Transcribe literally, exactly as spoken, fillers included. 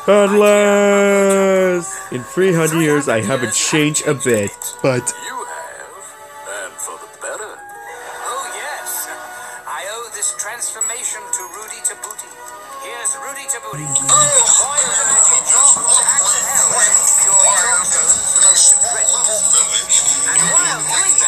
Unless in three hundred years I haven't changed a bit, but You have, and for the better. Oh, yes. I owe this transformation to Rudy Tabooty. Here's Rudy Tabooty. Oh, boy with the magic chalk who acts hell. Your chalk zone's most dreaded. And while doing